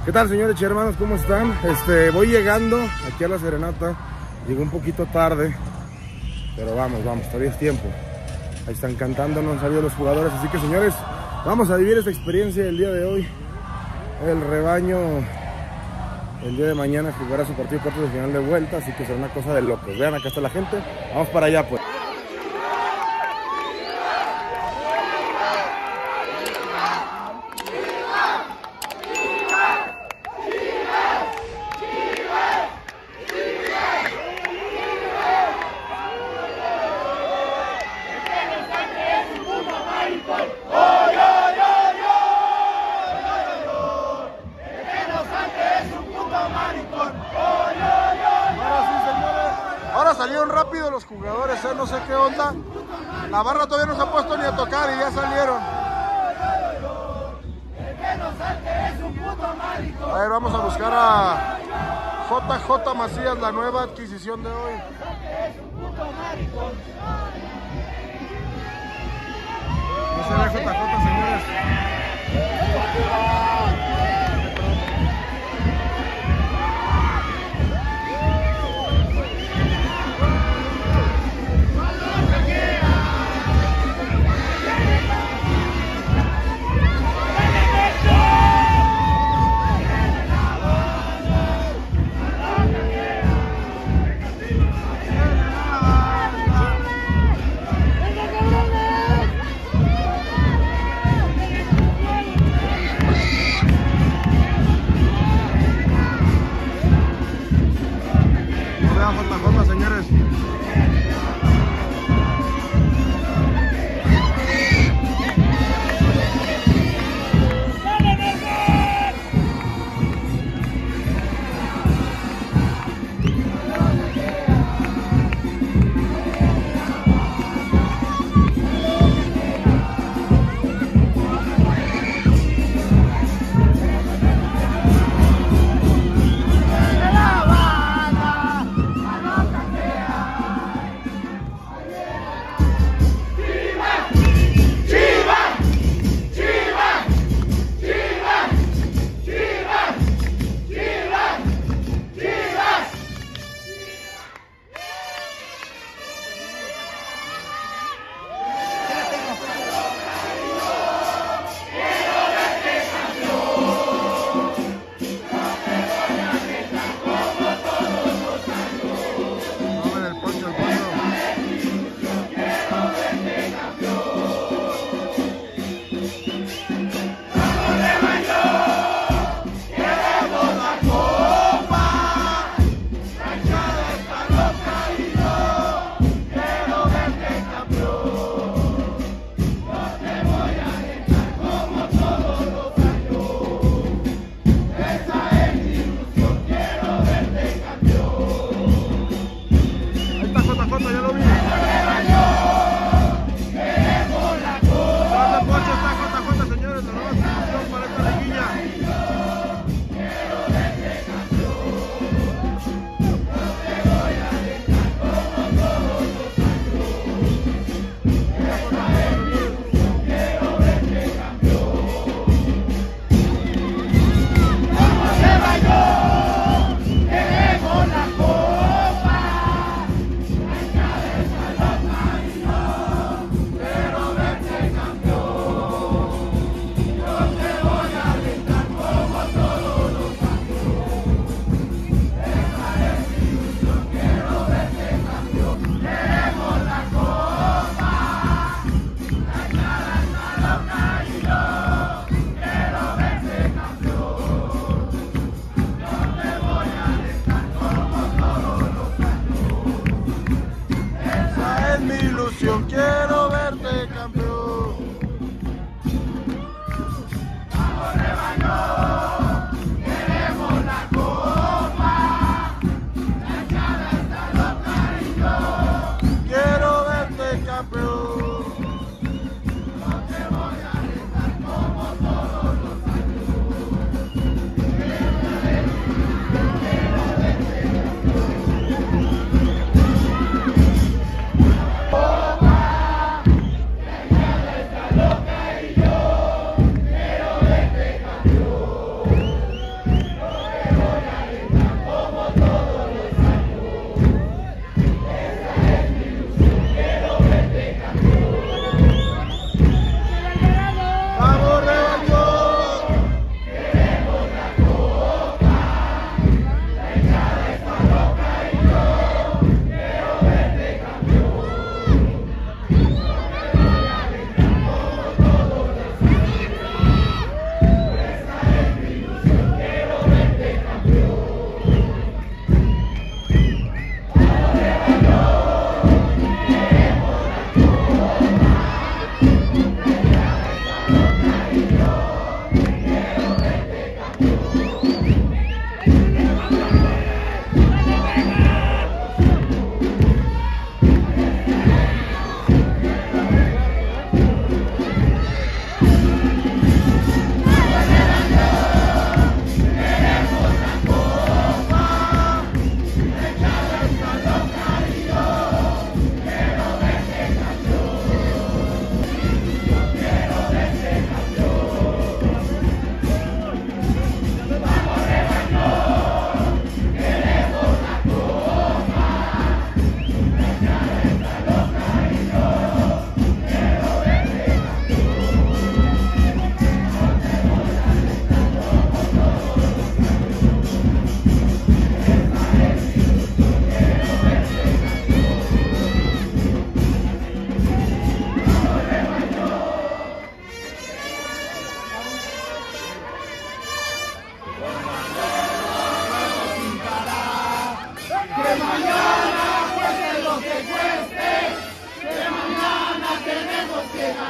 ¿Qué tal, señores y hermanos? ¿Cómo están? Voy llegando aquí a la serenata. Llegué un poquito tarde, pero vamos, todavía es tiempo. Ahí están cantando, no han salido los jugadores. Así que, señores, vamos a vivir esta experiencia el día de hoy. El rebaño el día de mañana jugará su partido cuartos de final de vuelta, así que será una cosa de locos. Vean, acá está la gente. Vamos para allá, pues. Ahora salieron rápido los jugadores, no sé qué onda. La barra todavía no se ha puesto ni a tocar y ya salieron. A ver, vamos a buscar a JJ Macías, la nueva adquisición de hoy. No se ve JJ, señores.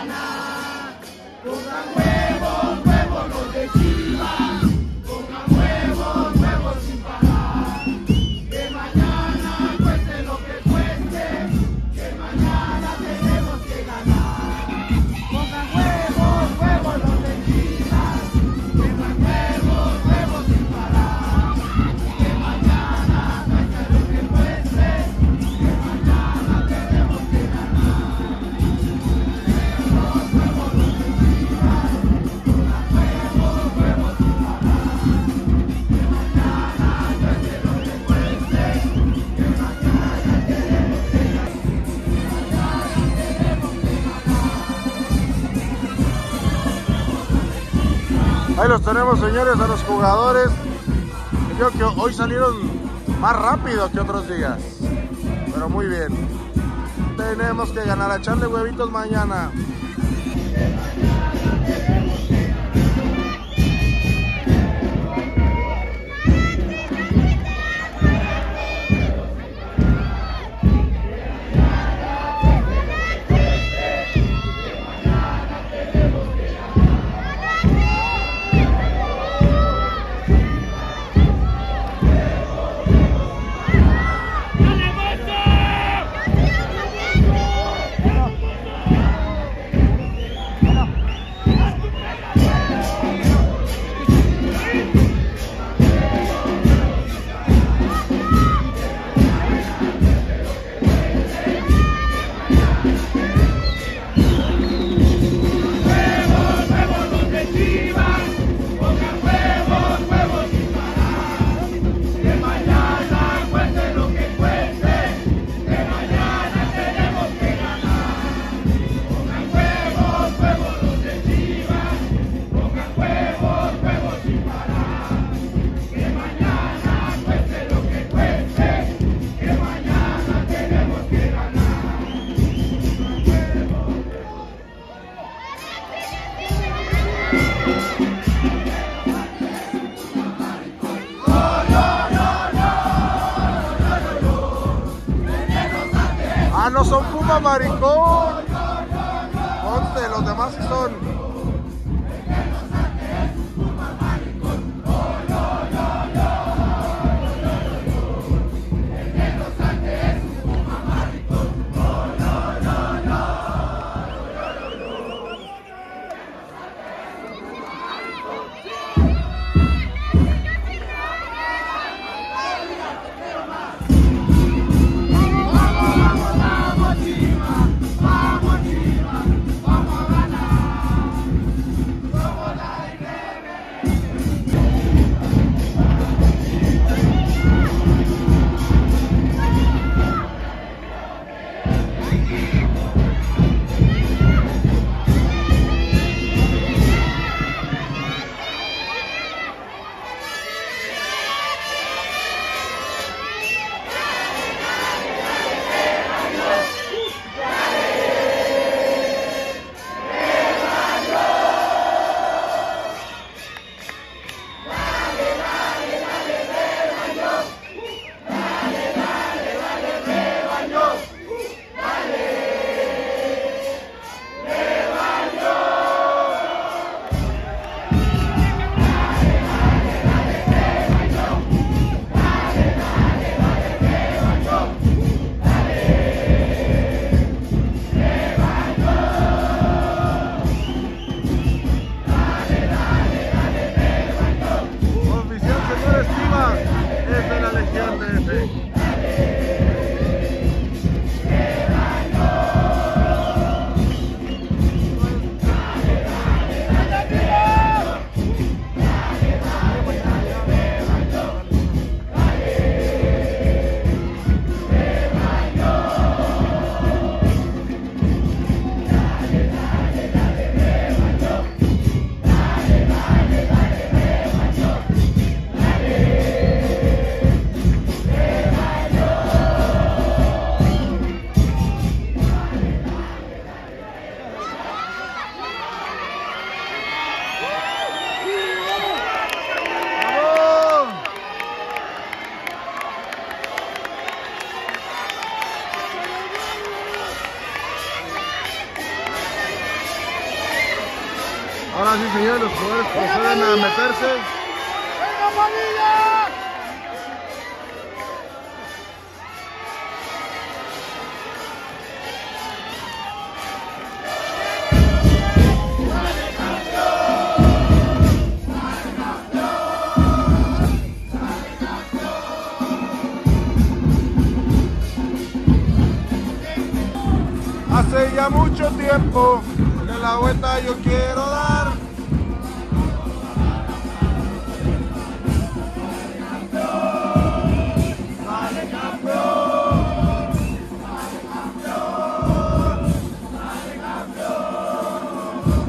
Ahí los tenemos, señores, a los jugadores. Creo que hoy salieron más rápido que otros días, pero muy bien. Tenemos que ganar, a echarle huevitos mañana. Ah, no son Puma, maricón. Ponte, los demás sí son. mayoría de los jugadores proceden a meterse. ¡Venga, Padilla! Hace ya mucho tiempo que la vuelta yo quiero dar. Dale campeón, dale campeón, dale campeón.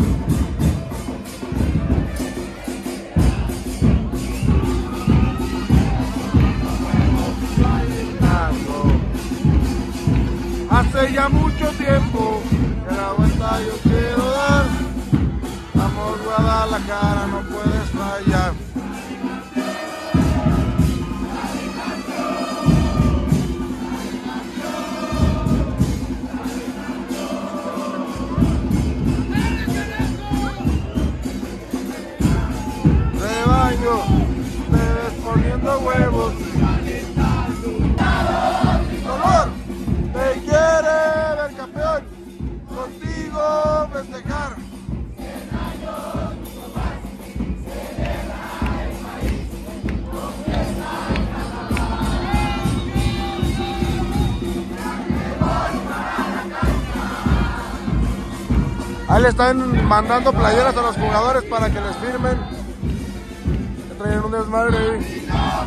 Hace ya mucho tiempo que la vuelta yo quiero dar. Vamos Guadalajara, no puedes fallar. Rebaño, ustedes poniendo huevos. Color, te quiere ver campeón, contigo festejar. Ahí le están mandando playeras a los jugadores para que les firmen. Que traen un desmadre ahí.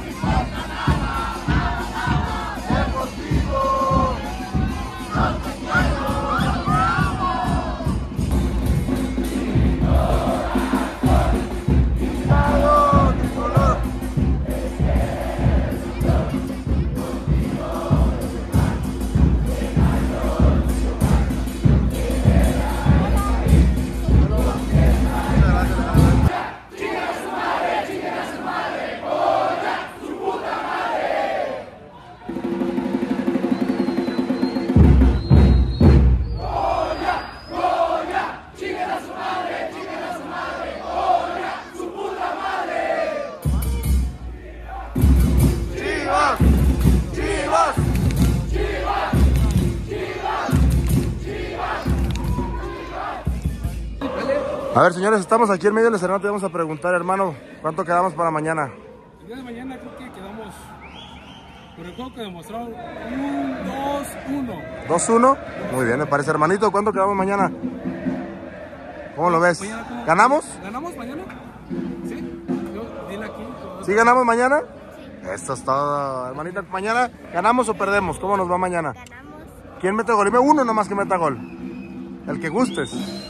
A ver, señores, estamos aquí en medio de la serenata y vamos a preguntar, hermano, ¿cuánto quedamos para mañana? El día de mañana creo que quedamos, por el juego que demostraron, un 2-1. ¿2-1? Muy bien, me parece. Hermanito, ¿cuánto quedamos mañana? ¿Cómo lo ves? ¿Ganamos? ¿Ganamos mañana? Sí. Dile aquí. ¿Sí ganamos mañana? Esto es todo, hermanita. ¿Mañana ganamos o perdemos? ¿Cómo nos va mañana? Ganamos. ¿Quién mete gol? Dime uno nomás que meta gol. El que gustes.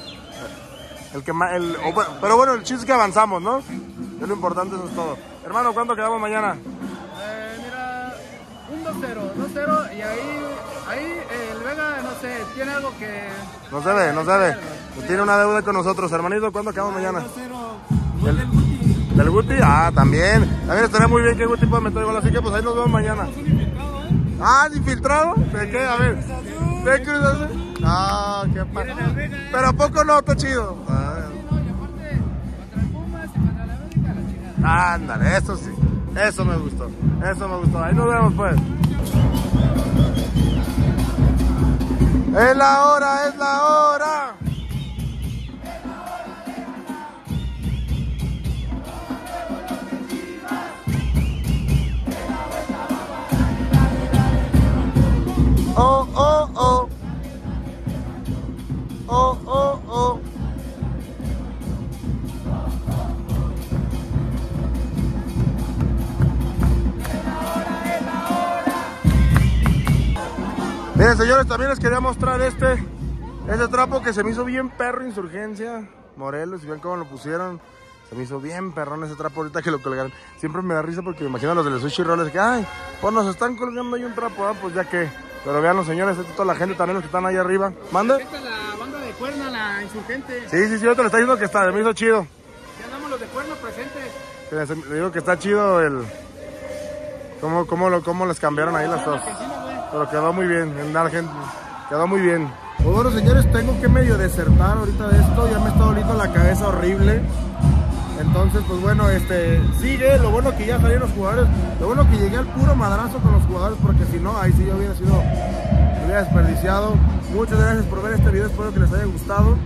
Pero bueno, el chiste es que avanzamos, ¿no? Es lo importante, eso es todo. Hermano, ¿cuánto quedamos mañana? Mira, un 2-0 y ahí el Vega, no sé, tiene algo que... Nos debe. Tiene una deuda con nosotros. Hermanito, ¿cuándo quedamos mañana? 2-0, gol del Guti. ¿Del Guti? Ah, también. También estaría muy bien que Guti pueda meter gol, así que pues ahí nos vemos mañana. Ah, ¿infiltrado? ¿De qué? A ver. ¿De Cruz Azul? Ah, qué pasa. Pero ¿a poco no? Está chido. Ándale, eso sí. Eso me gustó. Ahí nos vemos, pues. Es la hora. Oh, oh, oh. Oh, oh, oh. Miren, señores, también les quería mostrar este trapo que se me hizo bien perro, Insurgencia Morelos, y ven cómo lo pusieron. Se me hizo bien perrón ese trapo ahorita que lo colgaron. Siempre me da risa porque me imagino a los de los sushi rollers que, ay, pues nos están colgando ahí un trapo, pues ya que. Pero vean los señores, esta es toda la gente también los que están ahí arriba. ¿Manda? Esta es la banda de Cuerna, la Insurgente. Sí, yo te lo está diciendo que está, me hizo chido. Ya andamos los de Cuerna presentes. Le digo que está chido el... ¿Cómo les cambiaron ahí las dos? Pero quedó muy bien, quedó muy bien. Pues bueno, señores, tengo que medio desertar ahorita de esto, ya me está doliendo la cabeza horrible. Entonces, pues bueno, sigue. Lo bueno que ya salieron los jugadores, lo bueno que llegué al puro madrazo con los jugadores, porque si no, ahí sí yo hubiera desperdiciado. Muchas gracias por ver este video, espero que les haya gustado.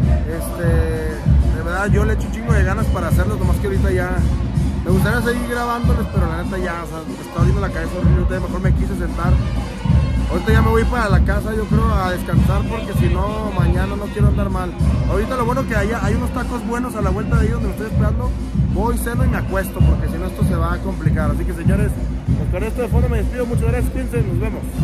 De verdad, yo le echo un chingo de ganas para hacerlo, nomás que ahorita ya me gustaría seguir grabándoles, pero la neta ya, o sea, me está doliendo la cabeza horrible. Mejor me quise sentar. Ahorita ya me voy para la casa, yo creo, a descansar, porque si no, mañana no quiero andar mal. Ahorita lo bueno que hay unos tacos buenos a la vuelta de ahí donde me estoy esperando. Voy, ceno y me acuesto, porque si no esto se va a complicar. Así que, señores, pues con esto de fondo me despido. Muchas gracias, cuídense, nos vemos.